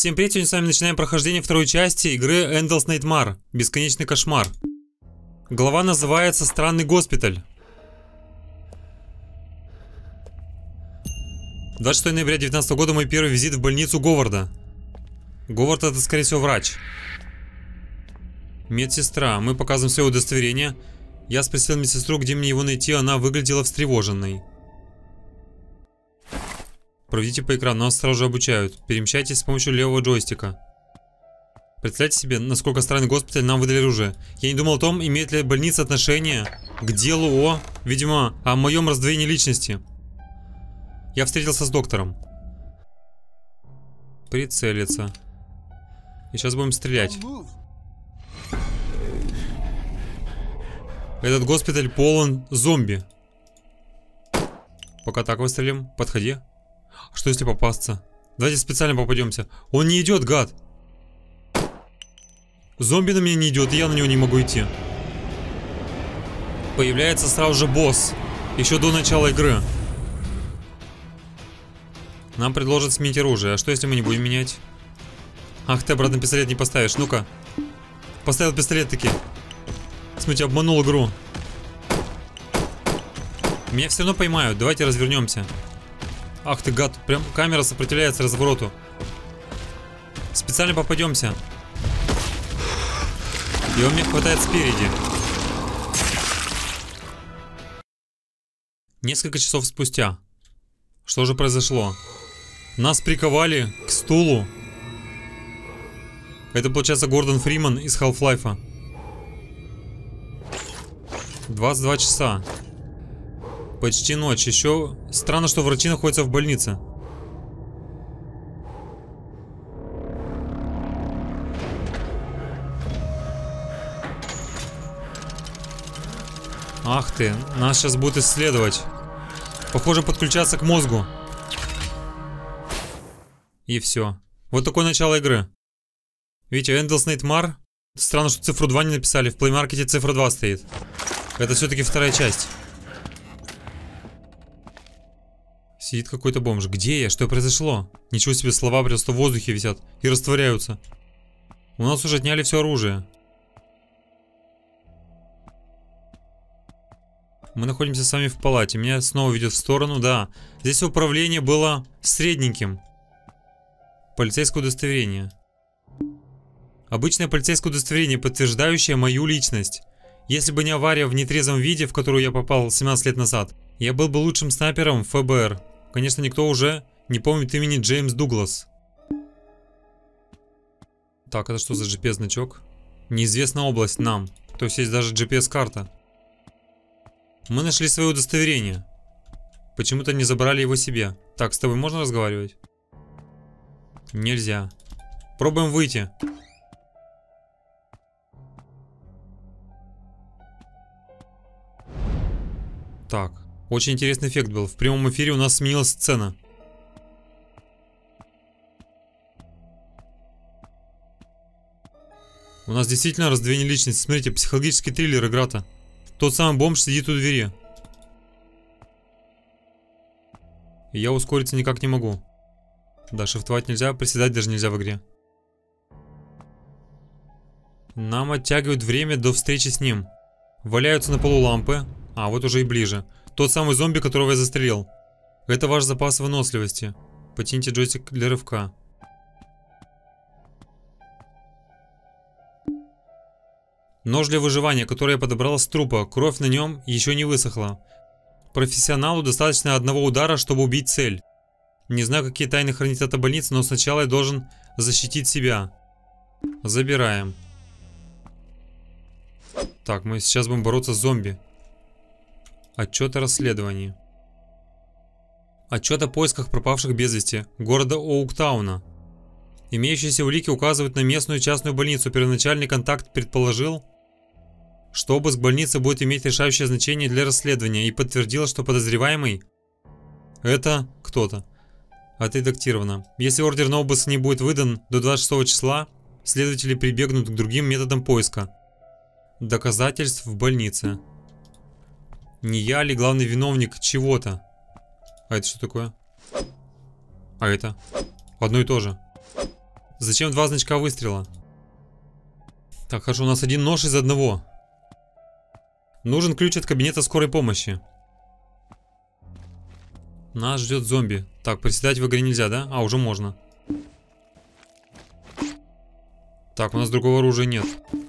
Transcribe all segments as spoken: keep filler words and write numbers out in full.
Всем привет, сегодня с вами начинаем прохождение второй части игры Endless Nightmare. Бесконечный кошмар. Глава называется «Странный госпиталь». двадцать шестого ноября две тысячи девятнадцатого года мой первый визит в больницу Говарда. Говард — это, скорее всего, врач. Медсестра. Мы показываем свое удостоверение. Я спросил медсестру, где мне его найти, она выглядела встревоженной. Проведите по экрану, нас сразу же обучают. Перемещайтесь с помощью левого джойстика. Представьте себе, насколько странный госпиталь нам выдали оружие. Я не думал о том, имеет ли больница отношение к делу о, видимо, о моем раздвоении личности. Я встретился с доктором. Прицелиться. И сейчас будем стрелять. Этот госпиталь полон зомби. Пока так выстрелим. Подходи. Что если попасться? Давайте специально попадемся. Он не идет, гад. Зомби на меня не идет, и я на него не могу идти. Появляется сразу же босс. Еще до начала игры. Нам предложат сменить оружие. А что если мы не будем менять? Ах, ты обратно пистолет не поставишь. Ну-ка. Поставил пистолет таки. Смотрите, обманул игру. Меня все равно поймают. Давайте развернемся. Ах ты гад, прям камера сопротивляется развороту. Специально попадемся. И он мне хватает спереди. Несколько часов спустя. Что же произошло? Нас приковали к стулу. Это получается Гордон Фриман из Half-Life. двадцать два часа. Почти ночь. Еще странно, что врачи находятся в больнице. Ах ты, нас сейчас будут исследовать. Похоже, подключаться к мозгу. И все. Вот такое начало игры. Видите, Endless Nightmare. Странно, что цифру два не написали. В Play Market цифра два стоит. Это все-таки вторая часть. Сидит какой-то бомж. Где я? Что произошло? Ничего себе, слова просто в воздухе висят и растворяются. У нас уже отняли все оружие. Мы находимся с вами в палате. Меня снова ведет в сторону. Да, здесь управление было средненьким. Полицейское удостоверение. Обычное полицейское удостоверение, подтверждающее мою личность. Если бы не авария в нетрезвом виде, в которую я попал семнадцать лет назад, я был бы лучшим снайпером эф бэ эр. Конечно, никто уже не помнит имени Джеймс Дуглас. Так, это что за джи пи эс-значок? Неизвестна область нам. То есть есть даже джи пи эс-карта. Мы нашли свое удостоверение. Почему-то не забрали его себе. Так, с тобой можно разговаривать? Нельзя. Пробуем выйти. Так. Очень интересный эффект был. В прямом эфире у нас сменилась сцена. У нас действительно раздвоение личности. Смотрите, психологический триллер игра-то. Тот самый бомж сидит у двери. И я ускориться никак не могу. Да, шифтовать нельзя, приседать даже нельзя в игре. Нам оттягивают время до встречи с ним. Валяются на полу лампы. А, вот уже и ближе. Тот самый зомби, которого я застрелил. Это ваш запас выносливости. Потяните джойстик для рывка. Нож для выживания, который я подобрал с трупа. Кровь на нем еще не высохла. Профессионалу достаточно одного удара, чтобы убить цель. Не знаю, какие тайны хранит эта больница, но сначала я должен защитить себя. Забираем. Так, мы сейчас будем бороться с зомби. Отчет о расследовании. Отчет о поисках пропавших без вести города Оуктауна. Имеющиеся улики указывают на местную частную больницу. Первоначальный контакт предположил, что обыск больницы будет иметь решающее значение для расследования, и подтвердил, что подозреваемый — это кто-то. Отредактировано. Если ордер на обыск не будет выдан до двадцать шестого числа, следователи прибегнут к другим методам поиска доказательств в больнице. Не я ли главный виновник чего-то? А это что такое? А это? Одно и то же. Зачем два значка выстрела? Так, хорошо, у нас один нож из одного. Нужен ключ от кабинета скорой помощи. Нас ждет зомби. Так, приседать в игре нельзя, да? А, уже можно. Так, у нас другого оружия нет.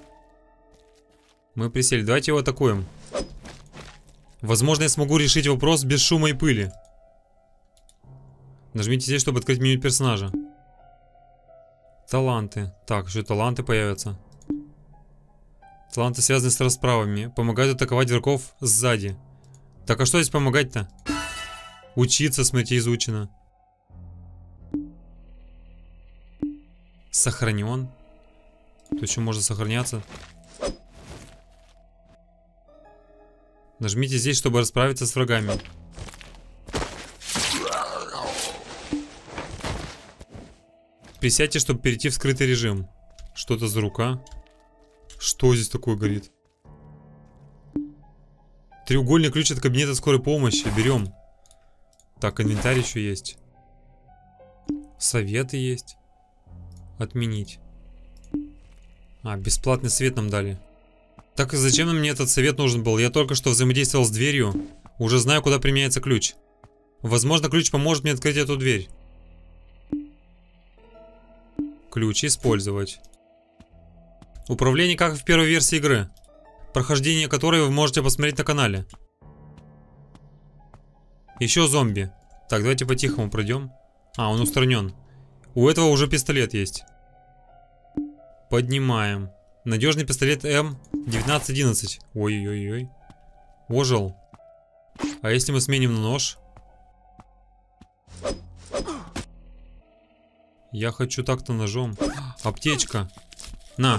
Мы присели. Давайте его атакуем. Возможно, я смогу решить вопрос без шума и пыли. Нажмите здесь, чтобы открыть меню персонажа. Таланты. Так, еще таланты появятся. Таланты связаны с расправами. Помогают атаковать врагов сзади. Так, а что здесь помогать-то? Учиться, смотрите, изучено. Сохранен. Тут еще можно сохраняться. Нажмите здесь, чтобы расправиться с врагами. Присядьте, чтобы перейти в скрытый режим. Что-то за рука. Что здесь такое горит? Треугольный ключ от кабинета скорой помощи. Берем. Так, инвентарь еще есть. Советы есть. Отменить. А, бесплатный совет нам дали. Так и зачем мне этот совет нужен был? Я только что взаимодействовал с дверью. Уже знаю, куда применяется ключ. Возможно, ключ поможет мне открыть эту дверь. Ключ использовать. Управление как в первой версии игры. Прохождение которой вы можете посмотреть на канале. Еще зомби. Так, давайте по-тихому пройдем. А, он устранен. У этого уже пистолет есть. Поднимаем. Надежный пистолет М девятнадцать одиннадцать. Ой-ой-ой. Ожил. А если мы сменим на нож? Я хочу так-то ножом. Аптечка. На.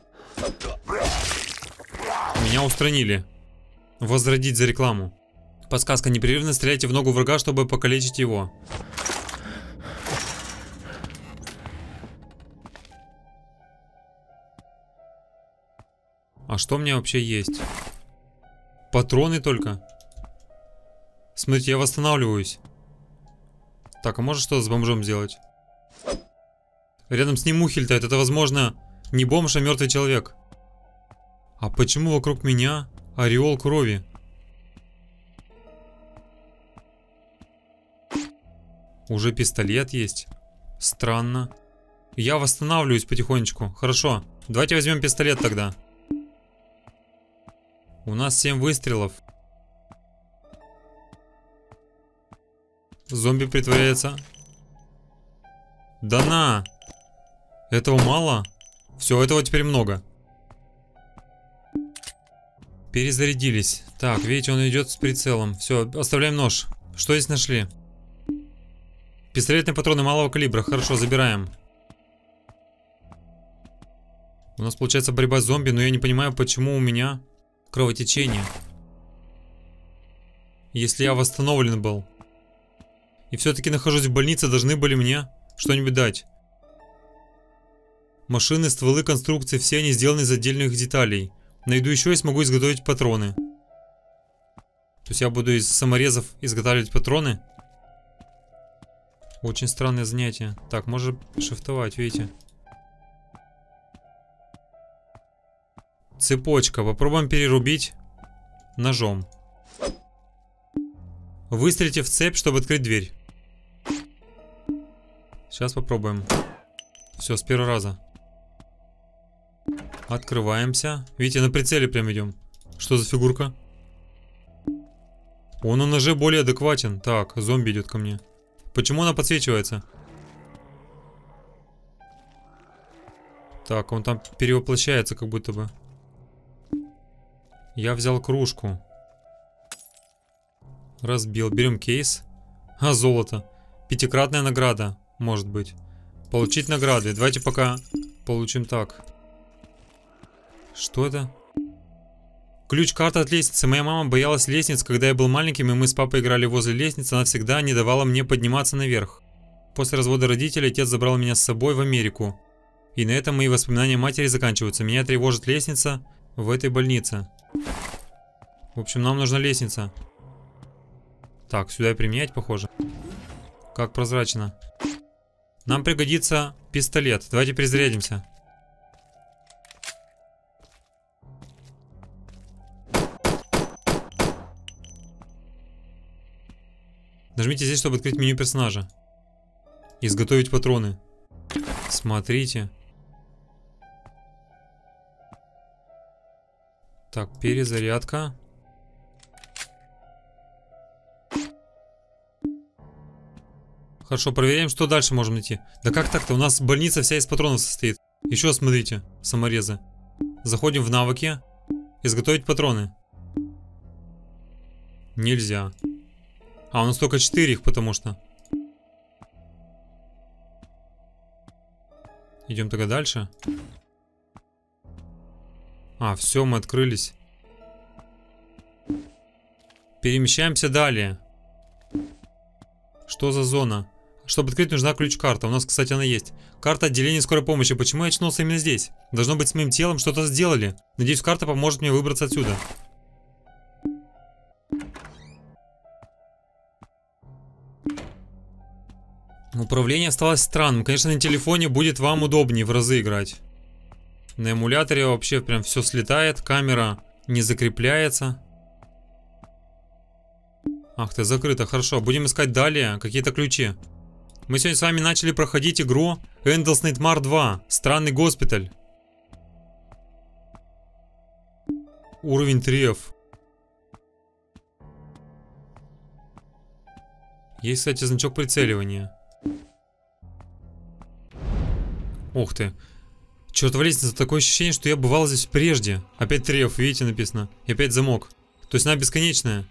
Меня устранили. Возродить за рекламу. Подсказка: непрерывно стреляйте в ногу врага, чтобы покалечить его. А что у меня вообще есть? Патроны только. Смотрите, я восстанавливаюсь. Так, а можешь что-то с бомжом сделать? Рядом с ним мухи летают. Это, возможно, не бомж, а мертвый человек. А почему вокруг меня ореол крови? Уже пистолет есть. Странно. Я восстанавливаюсь потихонечку. Хорошо. Давайте возьмем пистолет тогда. У нас семь выстрелов. Зомби притворяется. Да на! Этого мало? Все, этого теперь много. Перезарядились. Так, видите, он идет с прицелом. Все, оставляем нож. Что здесь нашли? Пистолетные патроны малого калибра. Хорошо, забираем. У нас получается борьба с зомби, но я не понимаю, почему у меня кровотечение. Если я восстановлен был. И все-таки нахожусь в больнице, должны были мне что-нибудь дать. Машины, стволы, конструкции, все они сделаны из отдельных деталей. Найду еще и смогу изготовить патроны. То есть я буду из саморезов изготавливать патроны. Очень странное занятие. Так, можно шифтовать, видите. Цепочка. Попробуем перерубить ножом. Выстрелите в цепь, чтобы открыть дверь. Сейчас попробуем. Все, с первого раза. Открываемся. Видите, на прицеле прям идем. Что за фигурка? Он на ноже более адекватен. Так, зомби идет ко мне. Почему она подсвечивается? Так, он там перевоплощается как будто бы. Я взял кружку. Разбил. Берем кейс. А, золото. Пятикратная награда. Может быть. Получить награды. Давайте пока получим так. Что это? Ключ-карта от лестницы. Моя мама боялась лестниц, когда я был маленьким, и мы с папой играли возле лестницы. Она всегда не давала мне подниматься наверх. После развода родителей отец забрал меня с собой в Америку. И на этом мои воспоминания матери заканчиваются. Меня тревожит лестница в этой больнице. В общем, нам нужна лестница. Так, сюда и применять, похоже. Как прозрачно. Нам пригодится пистолет. Давайте перезарядимся. Нажмите здесь, чтобы открыть меню персонажа. Изготовить патроны. Смотрите. Так, перезарядка. Хорошо, проверяем, что дальше можем найти. Да как так-то? У нас больница вся из патронов состоит. Еще смотрите, саморезы. Заходим в навыки. Изготовить патроны. Нельзя. А, у нас только четыре их, потому что. Идем тогда дальше. А, все, мы открылись. Перемещаемся далее. Что за зона? Чтобы открыть, нужна ключ-карта. У нас, кстати, она есть. Карта отделения скорой помощи. Почему я очнулся именно здесь? Должно быть, с моим телом что-то сделали. Надеюсь, карта поможет мне выбраться отсюда. Управление осталось странным. Конечно, на телефоне будет вам удобнее в разы играть. На эмуляторе вообще прям все слетает. Камера не закрепляется. Ах ты, закрыто. Хорошо. Будем искать далее какие-то ключи. Мы сегодня с вами начали проходить игру Endless Nightmare два. Странный госпиталь. Уровень три эф. Есть, кстати, значок прицеливания. Ух ты. Чёртова лестница, такое ощущение, что я бывал здесь прежде. Опять три эф, видите, написано. И опять замок. То есть она бесконечная.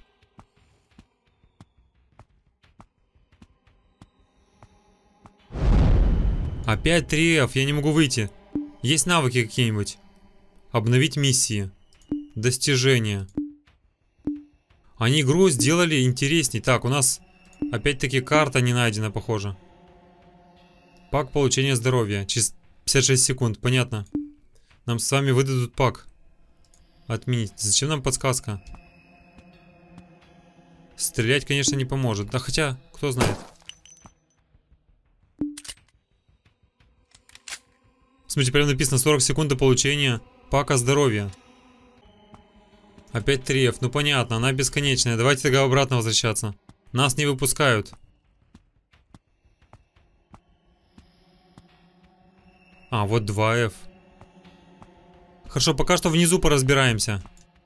Опять три эф, я не могу выйти. Есть навыки какие-нибудь? Обновить миссии. Достижения. Они игру сделали интересней. Так, у нас опять-таки карта не найдена, похоже. Пак получения здоровья. Через пятьдесят шесть секунд, понятно. Нам с вами выдадут пак. Отменить. Зачем нам подсказка? Стрелять, конечно, не поможет. Да хотя, кто знает. Смотрите, прямо написано сорок секунд до получения пака здоровья. Опять три эф. Ну понятно, она бесконечная. Давайте тогда обратно возвращаться. Нас не выпускают. А, вот два эф. Хорошо, пока что внизу поразбираемся.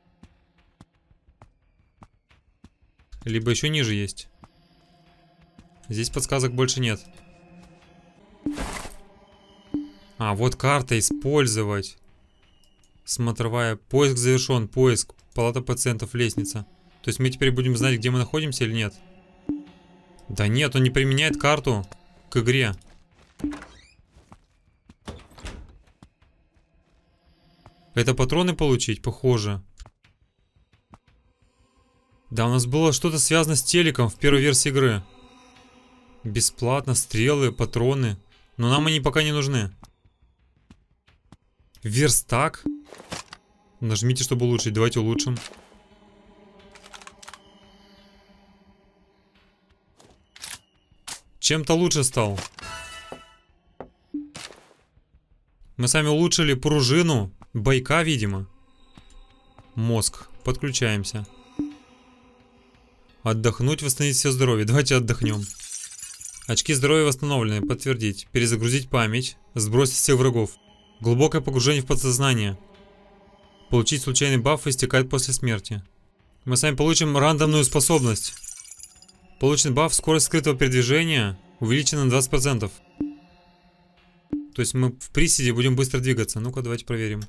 Либо еще ниже есть. Здесь подсказок больше нет. А, вот карта использовать. Смотровая. Поиск завершен. Поиск. Палата пациентов. Лестница. То есть мы теперь будем знать, где мы находимся или нет? Да нет, он не применяет карту к игре. Это патроны получить? Похоже. Да, у нас было что-то связано с телеком в первой версии игры. Бесплатно, стрелы, патроны. Но нам они пока не нужны. Верстак. Нажмите, чтобы улучшить. Давайте улучшим. Чем-то лучше стал. Мы сами улучшили пружину. Байка, видимо. Мозг. Подключаемся. Отдохнуть, восстановить все здоровье. Давайте отдохнем. Очки здоровья восстановлены. Подтвердить. Перезагрузить память. Сбросить всех врагов. Глубокое погружение в подсознание. Получить случайный баф истекает после смерти. Мы с вами получим рандомную способность. Получен баф скорость скрытого передвижения увеличена на двадцать процентов. То есть мы в приседе будем быстро двигаться. Ну-ка, давайте проверим.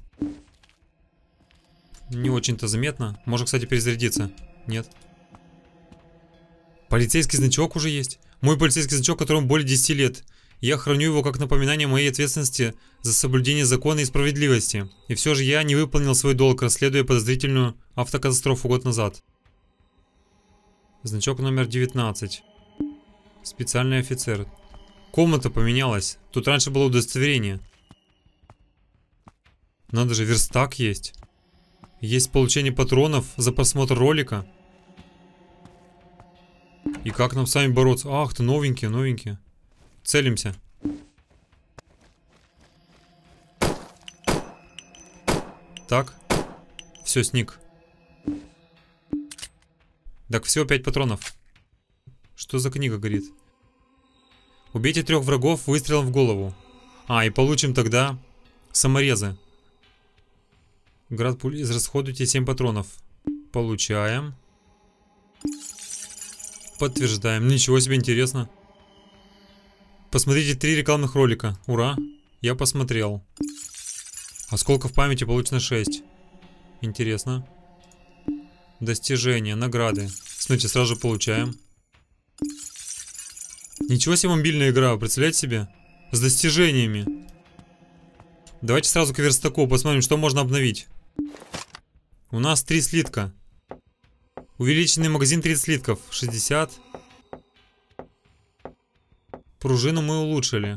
Не очень-то заметно. Можно, кстати, перезарядиться. Нет. Полицейский значок уже есть. Мой полицейский значок, которому более десяти лет. Я храню его как напоминание моей ответственности за соблюдение закона и справедливости. И все же я не выполнил свой долг, расследуя подозрительную автокатастрофу год назад. Значок номер девятнадцать. Специальный офицер. Комната поменялась. Тут раньше было удостоверение. Надо же, верстак есть. Есть получение патронов за просмотр ролика. И как нам с вами бороться? Ах ты, новенькие, новенькие. Целимся. Так. Все, сник. Так, всего пять патронов. Что за книга горит? Убейте трех врагов выстрелом в голову. А, и получим тогда саморезы. Град пуль, израсходуйте семь патронов. Получаем. Подтверждаем. Ничего себе, интересно. Посмотрите три рекламных ролика. Ура. Я посмотрел. Осколков памяти получено шесть. Интересно. Достижения, награды. Смотрите, сразу же получаем. Ничего себе, мобильная игра, представляете себе? С достижениями. Давайте сразу к верстаку посмотрим, что можно обновить. У нас три слитка. Увеличенный магазин тридцать слитков. шестьдесят. Пружину мы улучшили.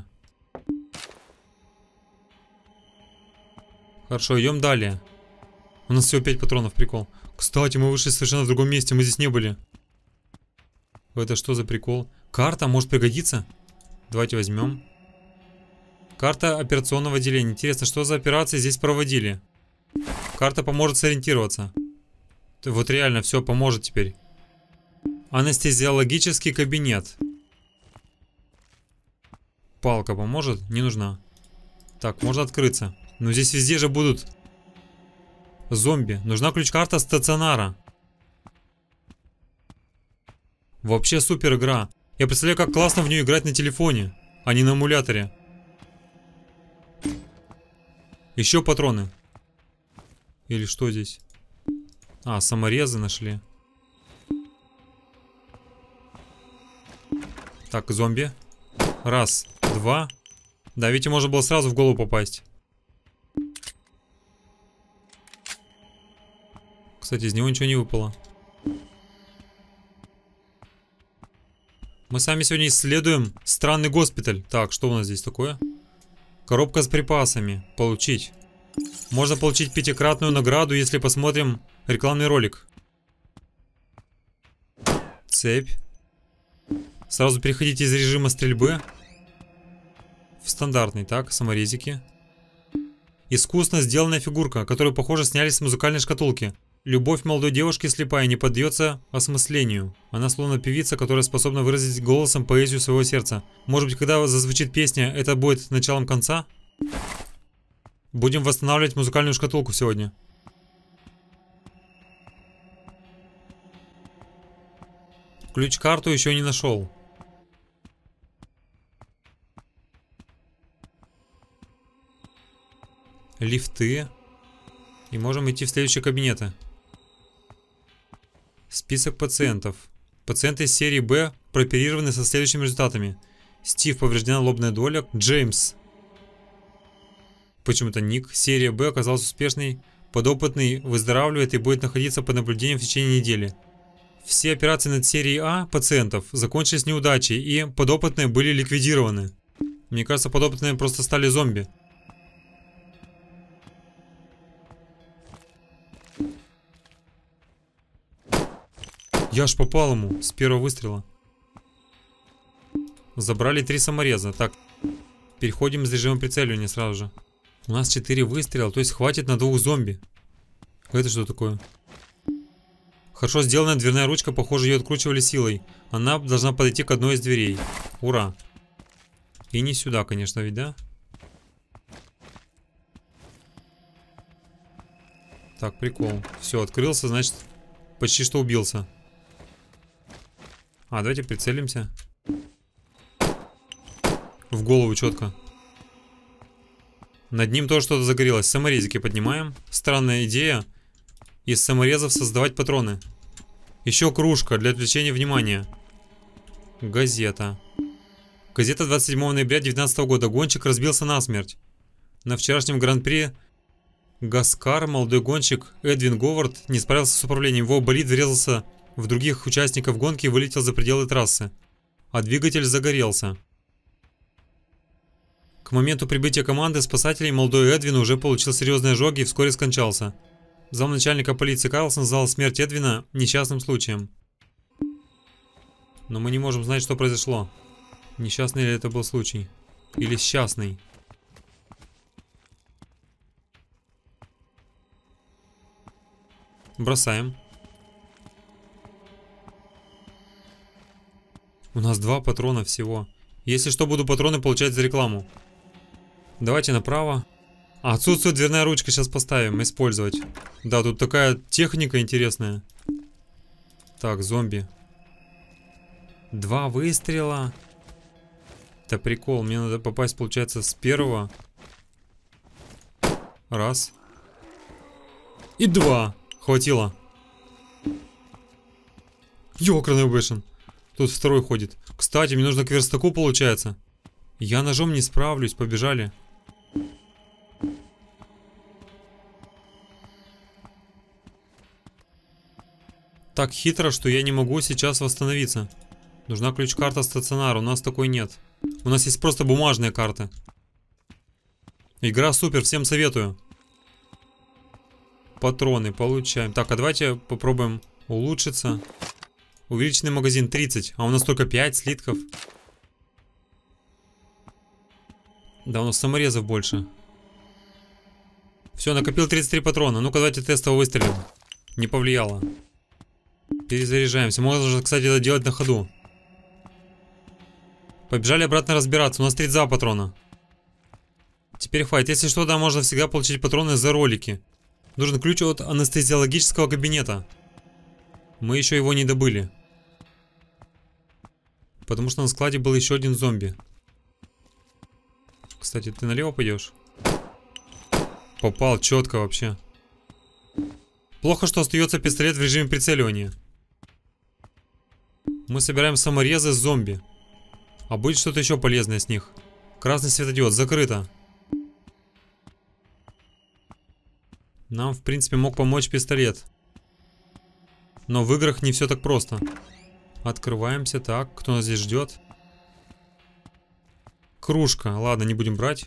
Хорошо, идем далее. У нас всего пять патронов, прикол. Кстати, мы вышли совершенно в другом месте, мы здесь не были. Это что за прикол? Карта может пригодиться? Давайте возьмем. Карта операционного отделения. Интересно, что за операции здесь проводили? Карта поможет сориентироваться. Вот реально все поможет теперь. Анестезиологический кабинет. Палка поможет? Не нужна. Так, можно открыться. Но здесь везде же будут зомби. Нужна ключ-карта стационара. Вообще супер игра. Я представляю, как классно в нее играть на телефоне, а не на эмуляторе. Еще патроны. Или что здесь? А, саморезы нашли. Так, зомби. Раз, два. Да, видите, можно было сразу в голову попасть. Кстати, из него ничего не выпало. Мы сами сегодня исследуем странный госпиталь. Так, что у нас здесь такое? Коробка с припасами. Получить. Можно получить пятикратную награду, если посмотрим рекламный ролик. Цепь. Сразу переходите из режима стрельбы в стандартный. Так, саморезики. Искусно сделанная фигурка, которую, похоже, сняли с музыкальной шкатулки. Любовь молодой девушки слепая не поддается осмыслению. Она словно певица, которая способна выразить голосом поэзию своего сердца. Может быть, когда зазвучит песня, это будет началом конца? Будем восстанавливать музыкальную шкатулку сегодня. Ключ-карту еще не нашел. Лифты. И можем идти в следующие кабинеты. Список пациентов. Пациенты из серии Б прооперированы со следующими результатами. Стив, повреждена лобная доля. Джеймс. Почему-то ник. Серия Б оказалась успешной. Подопытный выздоравливает и будет находиться под наблюдением в течение недели. Все операции над серией А пациентов закончились неудачей, и подопытные были ликвидированы. Мне кажется, подопытные просто стали зомби. Я ж попал ему с первого выстрела. Забрали три самореза. Так, переходим из режима прицеливания сразу же. У нас четыре выстрела, то есть хватит на двух зомби. Это что такое? Хорошо сделанная дверная ручка, похоже, ее откручивали силой. Она должна подойти к одной из дверей. Ура. И не сюда, конечно, ведь, да? Так, прикол. Все, открылся, значит, почти что убился. А, давайте прицелимся. В голову четко. Над ним тоже что-то загорелось. Саморезики поднимаем. Странная идея. Из саморезов создавать патроны. Еще кружка для отвлечения внимания. Газета. Газета двадцать седьмого ноября две тысячи девятнадцатого года. Гонщик разбился насмерть. На вчерашнем гран-при Гаскар молодой гонщик Эдвин Говард не справился с управлением. Его болид врезался в других участников гонки и вылетел за пределы трассы. А двигатель загорелся. К моменту прибытия команды спасателей молодой Эдвин уже получил серьезные ожоги и вскоре скончался. Замначальника полиции Карлсон назвал смерть Эдвина несчастным случаем. Но мы не можем знать, что произошло. Несчастный ли это был случай? Или счастный? Бросаем. У нас два патрона всего. Если что, буду патроны получать за рекламу. Давайте направо. А, отсутствует дверная ручка, сейчас поставим. Использовать. Да, тут такая техника интересная. Так, зомби. Два выстрела. Это прикол. Мне надо попасть, получается, с первого. Раз. И два. Хватило. Ёкарный бэшен. Тут второй ходит. Кстати, мне нужно к верстаку, получается. Я ножом не справлюсь. Побежали. Так хитро, что я не могу сейчас восстановиться. Нужна ключ-карта стационара. У нас такой нет. У нас есть просто бумажные карты. Игра супер, всем советую. Патроны получаем. Так, а давайте попробуем улучшиться. Увеличенный магазин тридцать. А у нас только пять слитков. Да, у нас саморезов больше. Все, накопил тридцать три патрона. Ну-ка, давайте тестово выстрелим. Не повлияло. Перезаряжаемся. Можно же, кстати, это делать на ходу. Побежали обратно разбираться. У нас тридцать два патрона. Теперь хватит. Если что, да, можно всегда получить патроны за ролики. Нужен ключ от анестезиологического кабинета. Мы еще его не добыли. Потому что на складе был еще один зомби. Кстати, ты налево пойдешь? Попал четко вообще. Плохо, что остается пистолет в режиме прицеливания. Мы собираем саморезы с зомби. А будет что-то еще полезное с них. Красный светодиод. Закрыто. Нам, в принципе, мог помочь пистолет. Но в играх не все так просто. Открываемся. Так, кто нас здесь ждет? Кружка. Ладно, не будем брать.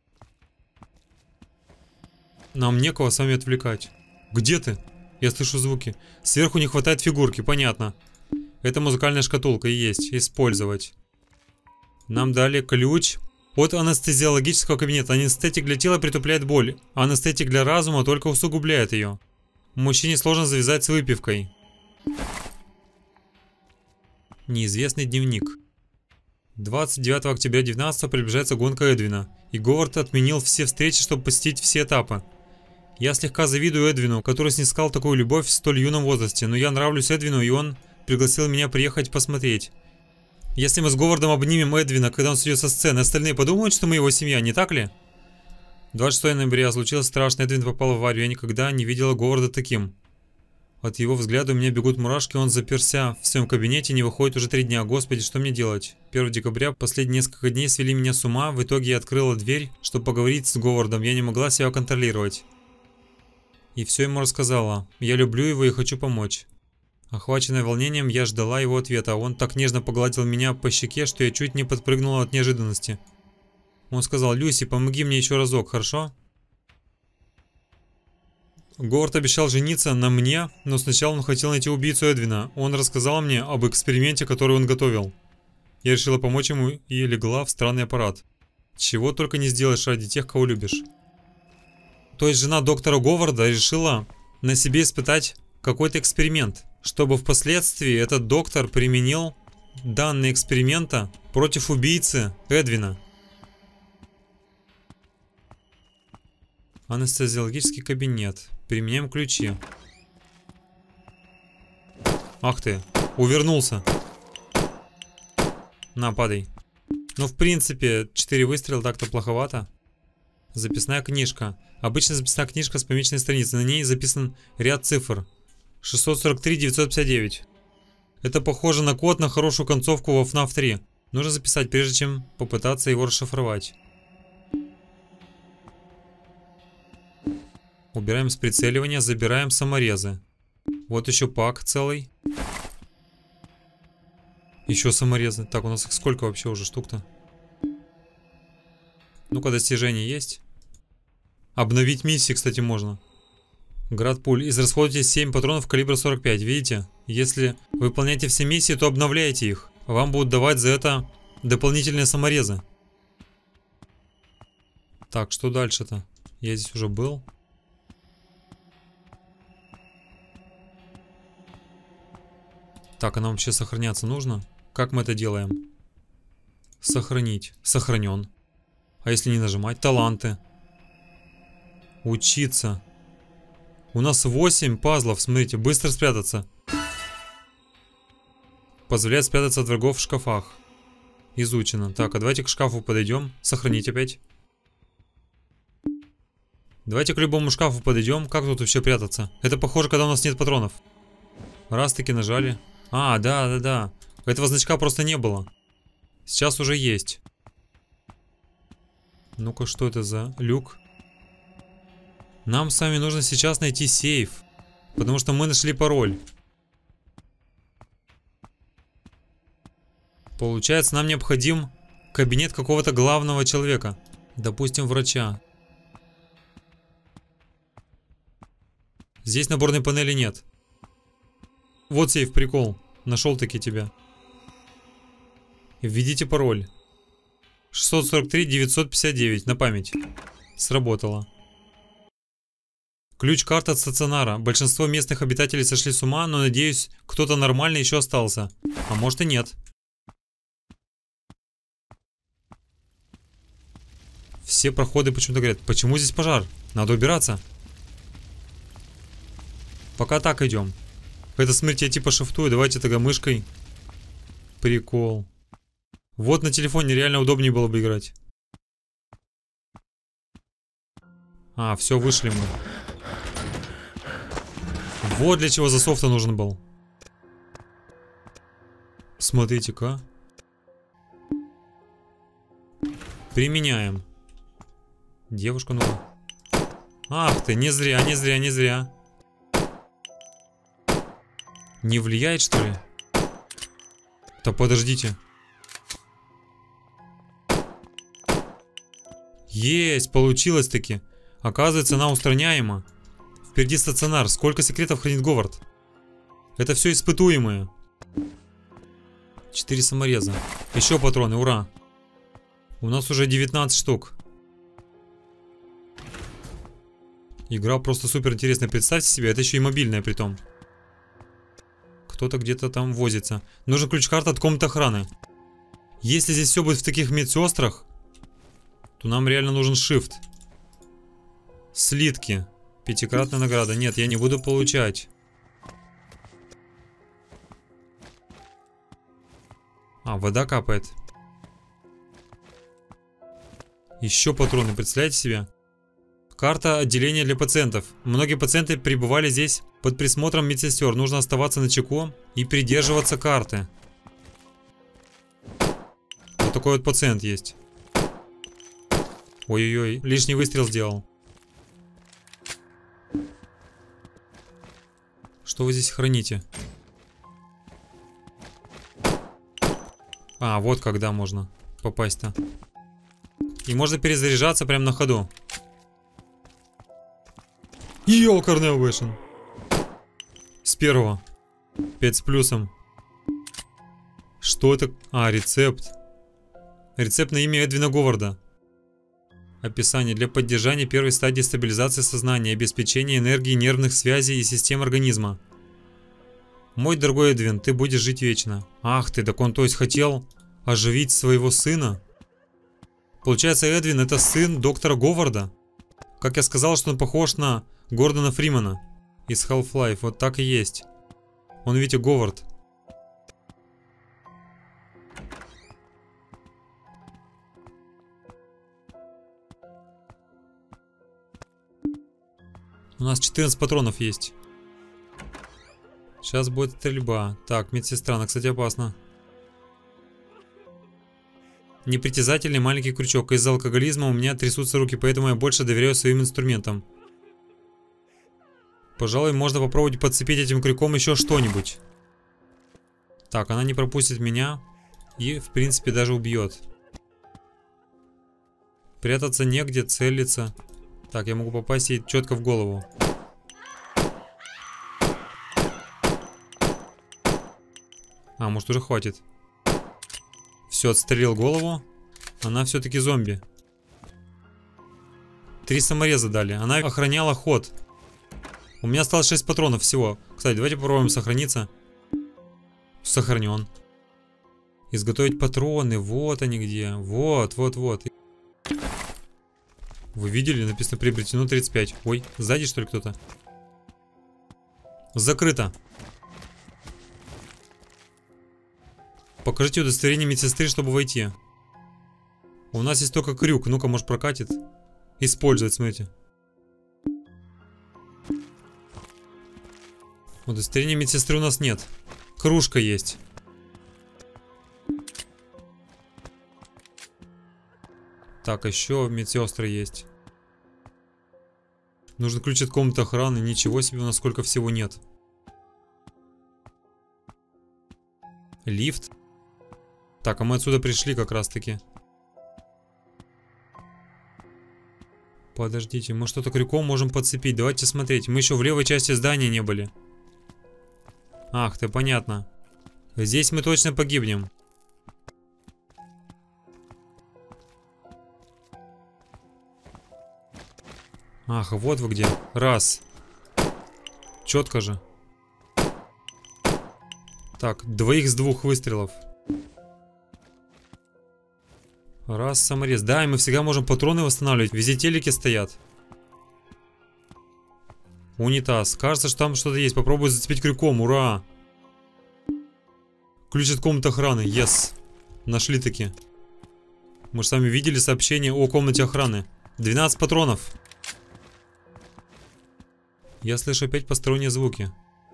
Нам некого с вами отвлекать. Где ты? Я слышу звуки. Сверху не хватает фигурки, понятно. Это музыкальная шкатулка и есть. Использовать. Нам дали ключ от анестезиологического кабинета. Анестетик для тела притупляет боль. А анестетик для разума только усугубляет ее. Мужчине сложно завязать с выпивкой. Неизвестный дневник. двадцать девятого октября две тысячи девятнадцатого приближается гонка Эдвина. И Говард отменил все встречи, чтобы посетить все этапы. Я слегка завидую Эдвину, который снискал такую любовь в столь юном возрасте. Но я нравлюсь Эдвину, и он пригласил меня приехать посмотреть. Если мы с Говардом обнимем Эдвина, когда он сойдет со сцены, остальные подумают, что мы его семья, не так ли? двадцать шестого ноября случилось страшно, Эдвин попал в аварию. Я никогда не видела Говарда таким. От его взгляда у меня бегут мурашки, он заперся в своем кабинете, не выходит уже три дня. Господи, что мне делать? первого декабря последние несколько дней свели меня с ума. В итоге я открыла дверь, чтобы поговорить с Говардом. Я не могла себя контролировать. И все ему рассказала. Я люблю его и хочу помочь. Охваченная волнением, я ждала его ответа. Он так нежно погладил меня по щеке, что я чуть не подпрыгнула от неожиданности. Он сказал: «Люси, помоги мне еще разок, хорошо?» Говард обещал жениться на мне, но сначала он хотел найти убийцу Эдвина. Он рассказал мне об эксперименте, который он готовил. Я решила помочь ему и легла в странный аппарат. Чего только не сделаешь ради тех, кого любишь. То есть жена доктора Говарда решила на себе испытать какой-то эксперимент, чтобы впоследствии этот доктор применил данные эксперимента против убийцы Эдвина. Анестезиологический кабинет. Применяем ключи. Ах ты, увернулся. На, падай. Ну, в принципе, четыре выстрела так-то плоховато. Записная книжка. Обычная записная книжка с помеченной страницей. На ней записан ряд цифр. шестьсот сорок три девятьсот пятьдесят девять. Это похоже на код на хорошую концовку во эф нав три. Нужно записать, прежде чем попытаться его расшифровать. Убираем с прицеливания, забираем саморезы. Вот еще пак целый. Еще саморезы. Так, у нас их сколько вообще уже штук-то? Ну-ка, достижения есть. Обновить миссии, кстати, можно. Град пуль. Израсходуйте семь патронов калибра сорок пять. Видите? Если выполняете все миссии, то обновляйте их. Вам будут давать за это дополнительные саморезы. Так, что дальше-то? Я здесь уже был. Так, а нам вообще сохраняться нужно? Как мы это делаем? Сохранить. Сохранен. А если не нажимать? Таланты. Учиться. У нас восемь пазлов, смотрите. Быстро спрятаться. Позволяет спрятаться от врагов в шкафах. Изучено. Так, а давайте к шкафу подойдем. Сохранить опять. Давайте к любому шкафу подойдем. Как тут вообще прятаться? Это похоже, когда у нас нет патронов. Раз таки нажали. А, да, да, да. Этого значка просто не было. Сейчас уже есть. Ну-ка, что это за люк? Нам с вами нужно сейчас найти сейф. Потому что мы нашли пароль. Получается, нам необходим кабинет какого-то главного человека. Допустим, врача. Здесь наборной панели нет. Вот сейф, прикол. Нашел таки тебя. Введите пароль. шестьсот сорок три девятьсот пятьдесят девять на память. Сработало. Ключ-карта от стационара. Большинство местных обитателей сошли с ума, но надеюсь, кто-то нормальный еще остался. А может и нет. Все проходы почему-то говорят, почему здесь пожар? Надо убираться. Пока так идем. Это, смотрите, я типа шифтую. Давайте тогда мышкой. Прикол. Вот на телефоне реально удобнее было бы играть. А, все, вышли мы. Вот для чего засов-то нужен был. Смотрите-ка. Применяем. Девушка, ну. Ах ты, не зря, не зря, не зря. Не влияет, что ли? Да подождите. Есть, получилось таки. Оказывается, она устраняема. Впереди стационар. Сколько секретов хранит Говард? Это все испытуемые. Четыре самореза. Еще патроны, ура. У нас уже девятнадцать штук. Игра просто супер интересная. Представьте себе, это еще и мобильная притом. Кто-то где-то там возится. Нужен ключ-карта от комнаты охраны. Если здесь все будет в таких медсестрах, то нам реально нужен shift. Слитки. Пятикратная награда. Нет, я не буду получать. А, вода капает. Еще патроны, представляете себе? Карта отделения для пациентов. Многие пациенты пребывали здесь под присмотром медсестер. Нужно оставаться начеку и придерживаться карты. Вот такой вот пациент есть. Ой-ой-ой, лишний выстрел сделал. Что вы здесь храните? А, вот когда можно попасть-то. И можно перезаряжаться прямо на ходу. Ёлкарный вышен. С первого. пять с плюсом. Что это? А, рецепт. Рецепт на имя Эдвина Говарда. Описание. Для поддержания первой стадии стабилизации сознания, обеспечения энергии нервных связей и систем организма. Мой дорогой Эдвин, ты будешь жить вечно. Ах ты, так он то есть хотел оживить своего сына? Получается, Эдвин это сын доктора Говарда? Как я сказал, что он похож на Гордона Фримана из Half-Life. Вот так и есть. Он, видите, Говард. У нас четырнадцать патронов есть. Сейчас будет стрельба. Так, медсестра, она, кстати, опасна. Непритязательный маленький крючок. Из-за алкоголизма у меня трясутся руки, поэтому я больше доверяю своим инструментам. Пожалуй, можно попробовать подцепить этим крюком еще что-нибудь. Так, она не пропустит меня. И, в принципе, даже убьет. Прятаться негде, целиться. Так, я могу попасть ей четко в голову. А, может уже хватит. Все, отстрелил голову. Она все-таки зомби. Три самореза дали. Она охраняла ход. У меня осталось шесть патронов всего. Кстати, давайте попробуем сохраниться. Сохранен. Изготовить патроны. Вот они где. Вот, вот, вот. Вы видели? Написано приобретено тридцать пять. Ой, сзади что ли кто-то? Закрыто. Покажите удостоверение медсестры, чтобы войти. У нас есть только крюк. Ну-ка, может, прокатит. Использовать, смотрите. Удостоверения медсестры у нас нет. Кружка есть. Так, еще медсестры есть. Нужен ключ от комнаты охраны. Ничего себе, у нас сколько всего нет. Лифт. Так, а мы отсюда пришли как раз таки. Подождите, мы что-то крюком можем подцепить. Давайте смотреть. Мы еще в левой части здания не были. Ах, ты, понятно. Здесь мы точно погибнем. Ах, вот вы где. Раз. Четко же. Так, двоих с двух выстрелов. Раз, саморез. Да, и мы всегда можем патроны восстанавливать. Везде телеки стоят. Унитаз. Кажется, что там что-то есть. Попробую зацепить крюком. Ура! Ключ от комнаты охраны. Yes. Нашли таки. Мы же с вами видели сообщение о комнате охраны. двенадцать патронов. Я слышу опять посторонние звуки.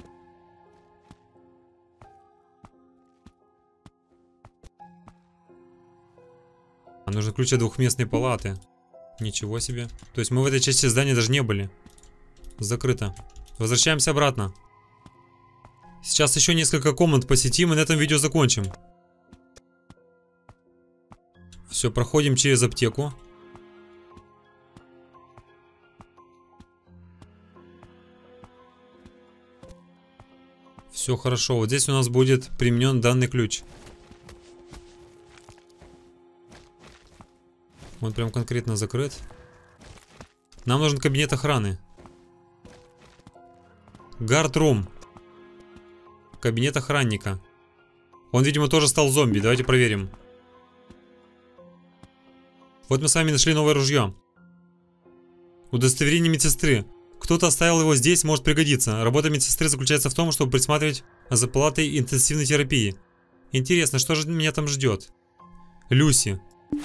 А нужен ключ от двухместной палаты. Ничего себе. То есть мы в этой части здания даже не были. Закрыто. Возвращаемся обратно. Сейчас еще несколько комнат посетим и на этом видео закончим. Все, проходим через аптеку. Все хорошо. Вот здесь у нас будет применен данный ключ. Он прям конкретно закрыт. Нам нужен кабинет охраны. Гард-рум. Кабинет охранника. Он, видимо, тоже стал зомби. Давайте проверим. Вот мы с вами нашли новое ружье. Удостоверение медсестры. Кто-то оставил его здесь, может пригодиться. Работа медсестры заключается в том, чтобы присматривать за палатой интенсивной терапии. Интересно, что же меня там ждет? Люси.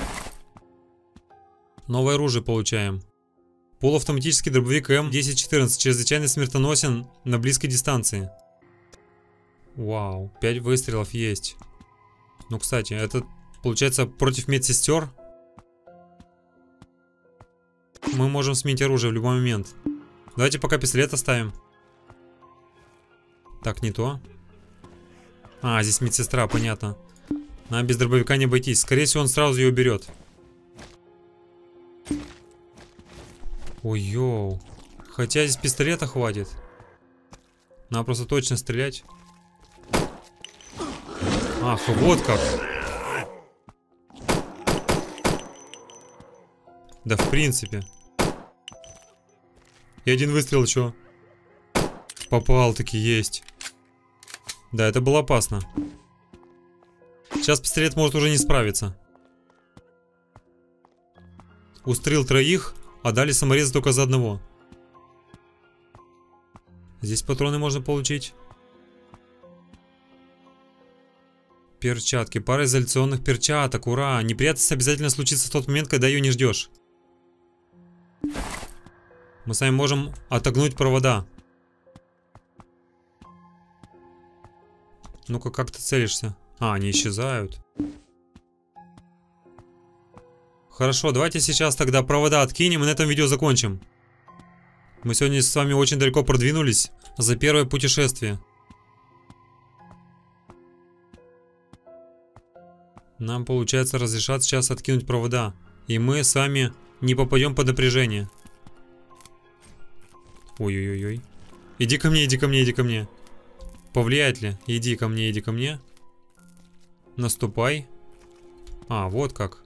Новое оружие получаем. Полуавтоматический дробовик эм десять четырнадцать. Чрезвычайно смертоносен на близкой дистанции. Вау, пять выстрелов есть. Ну, кстати, это получается против медсестер. Мы можем сменить оружие в любой момент. Давайте пока пистолет оставим. Так, не то. А, здесь медсестра, понятно. Нам без дробовика не обойтись. Скорее всего, он сразу ее берет. Ой-йоу. Хотя здесь пистолета хватит. Надо просто точно стрелять. Ах, вот как. Да в принципе. И один выстрел еще. Попал таки, есть. Да, это было опасно. Сейчас пистолет может уже не справиться. Устрелил троих, а дали саморезы только за одного. Здесь патроны можно получить. Перчатки. Пара изоляционных перчаток. Ура! Неприятность обязательно случится в тот момент, когда ее не ждешь. Мы с вами можем отогнуть провода. Ну-ка, как ты целишься? А, они исчезают. Хорошо, давайте сейчас тогда провода откинем и на этом видео закончим. Мы сегодня с вами очень далеко продвинулись за первое путешествие. Нам, получается, разрешат сейчас откинуть провода. И мы с вами не попадем под напряжение. Ой-ой-ой. Иди ко мне, иди ко мне, иди ко мне. Повлияет ли? Иди ко мне, иди ко мне. Наступай. А, вот как.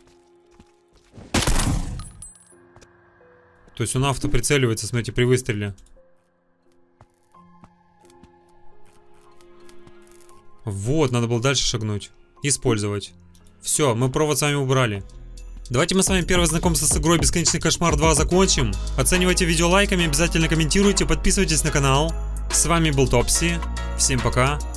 То есть он автоприцеливается, смотрите, при выстреле. Вот, надо было дальше шагнуть. Использовать. Все, мы провод с вами убрали. Давайте мы с вами первое знакомство с игрой Бесконечный Кошмар два закончим. Оценивайте видео лайками, обязательно комментируйте, подписывайтесь на канал. С вами был Топси. Всем пока.